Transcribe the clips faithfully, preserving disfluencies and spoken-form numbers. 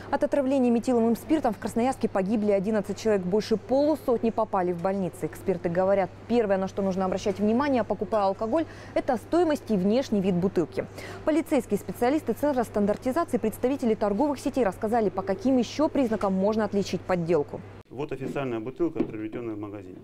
От отравления метиловым спиртом в Красноярске погибли одиннадцать человек, больше полусотни попали в больницы. Эксперты говорят, первое, на что нужно обращать внимание, покупая алкоголь, это стоимость и внешний вид бутылки. Полицейские специалисты Центра стандартизации, представители торговых сетей рассказали, по каким еще признакам можно отличить подделку. Вот официальная бутылка, приобретенная в магазине.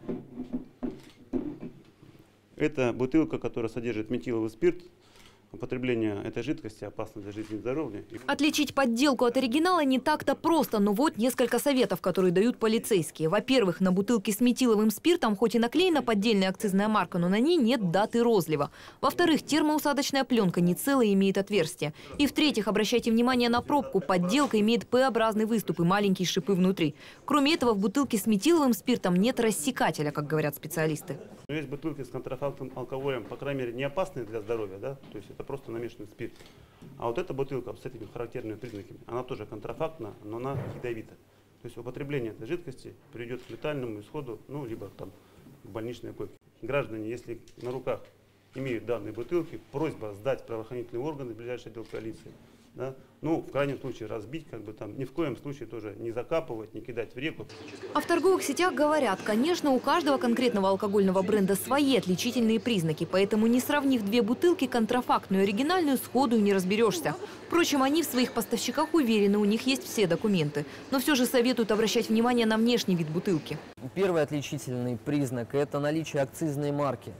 Это бутылка, которая содержит метиловый спирт. Употребление этой жидкости опасно для жизни и здоровья. Отличить подделку от оригинала не так-то просто, но вот несколько советов, которые дают полицейские. Во-первых, на бутылке с метиловым спиртом хоть и наклеена поддельная акцизная марка, но на ней нет даты розлива. Во-вторых, термоусадочная пленка не целая, имеет отверстие. И в-третьих, обращайте внимание на пробку. Подделка имеет П-образный выступ и маленькие шипы внутри. Кроме этого, в бутылке с метиловым спиртом нет рассекателя, как говорят специалисты. Есть бутылки с контрафактным алкоголем, по крайней мере, не опасные для здоровья, да? То есть это просто намешанный спирт. А вот эта бутылка с этими характерными признаками, она тоже контрафактна, но она ядовита. То есть употребление этой жидкости приведет к летальному исходу, ну, либо там к больничной койке. Граждане, если на руках имеют данные бутылки, просьба сдать в правоохранительные органы, в ближайший отдел полиции. Да? Ну, в крайнем случае разбить, как бы там, ни в коем случае тоже не закапывать, не кидать в реку. А в торговых сетях говорят, конечно, у каждого конкретного алкогольного бренда свои отличительные признаки, поэтому не сравнив две бутылки, контрафактную и оригинальную, сходу не разберешься. Впрочем, они в своих поставщиках уверены, у них есть все документы. Но все же советуют обращать внимание на внешний вид бутылки. Первый отличительный признак – это наличие акцизной марки.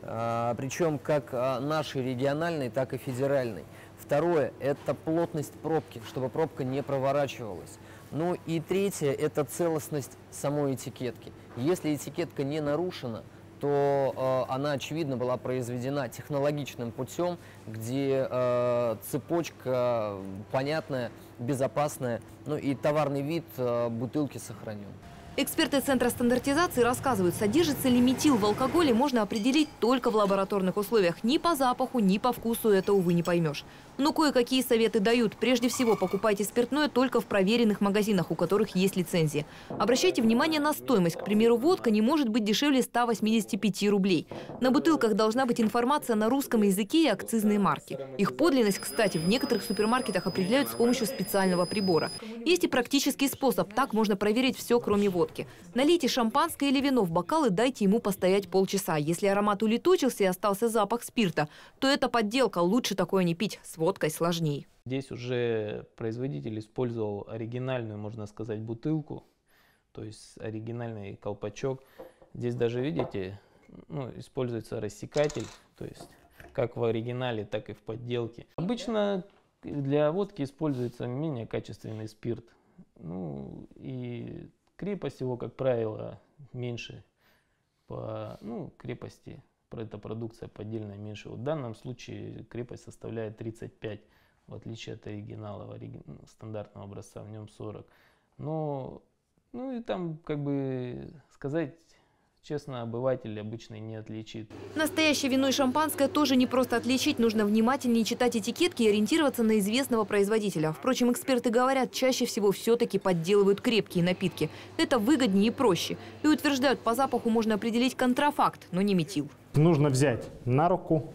Причем как нашей региональной, так и федеральной. Второе – это плотность пробки, чтобы пробка не проворачивалась. Ну и третье – это целостность самой этикетки. Если этикетка не нарушена, то э, она, очевидно, была произведена технологичным путем, где э, цепочка понятная, безопасная, ну и товарный вид э, бутылки сохранен. Эксперты Центра стандартизации рассказывают, содержится ли метил в алкоголе, можно определить только в лабораторных условиях. Ни по запаху, ни по вкусу это, увы, не поймешь. Но кое-какие советы дают. Прежде всего, покупайте спиртное только в проверенных магазинах, у которых есть лицензии. Обращайте внимание на стоимость. К примеру, водка не может быть дешевле ста восьмидесяти пяти рублей. На бутылках должна быть информация на русском языке и акцизные марки. Их подлинность, кстати, в некоторых супермаркетах определяют с помощью специального прибора. Есть и практический способ. Так можно проверить все, кроме водки. Налейте шампанское или вино в бокал и дайте ему постоять полчаса. Если аромат улетучился и остался запах спирта, то это подделка. Лучше такое не пить. С водкой сложнее. Здесь уже производитель использовал оригинальную, можно сказать, бутылку, то есть оригинальный колпачок. Здесь даже, видите, ну, используется рассекатель, то есть как в оригинале, так и в подделке. Обычно для водки используется менее качественный спирт. Ну, и крепость его, как правило, меньше по ну, крепости. Эта продукция поддельная меньше. В данном случае крепость составляет тридцать пять, в отличие от оригинала, стандартного образца, в нем сорок. Но, ну и там, как бы сказать честно, обыватель обычно не отличит. Настоящее вино и шампанское тоже не просто отличить. Нужно внимательнее читать этикетки и ориентироваться на известного производителя. Впрочем, эксперты говорят, чаще всего все-таки подделывают крепкие напитки. Это выгоднее и проще. И утверждают, по запаху можно определить контрафакт, но не метил. Нужно взять на руку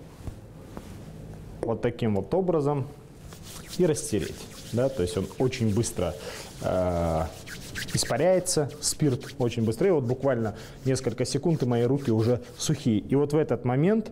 вот таким вот образом и растереть. Да? То есть он очень быстро э, испаряется, спирт очень быстро. И вот буквально несколько секунд, и мои руки уже сухие. И вот в этот момент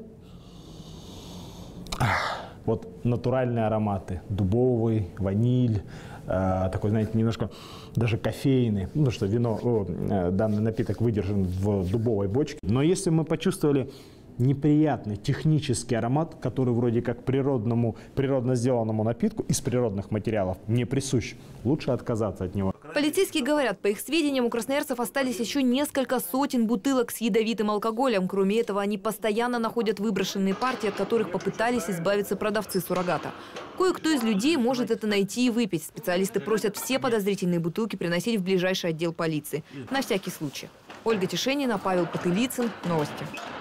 вот натуральные ароматы. Дубовый, ваниль, э, такой, знаете, немножко даже кофейный. Ну, что вино, о, э, данный напиток выдержан в дубовой бочке. Но если мы почувствовали неприятный технический аромат, который вроде как природному, природно сделанному напитку из природных материалов не присущ, лучше отказаться от него. Полицейские говорят, по их сведениям, у красноярцев остались еще несколько сотен бутылок с ядовитым алкоголем. Кроме этого, они постоянно находят выброшенные партии, от которых попытались избавиться продавцы суррогата. Кое-кто из людей может это найти и выпить. Специалисты просят все подозрительные бутылки приносить в ближайший отдел полиции. На всякий случай. Ольга Тишенина, Павел Потылицын. Новости.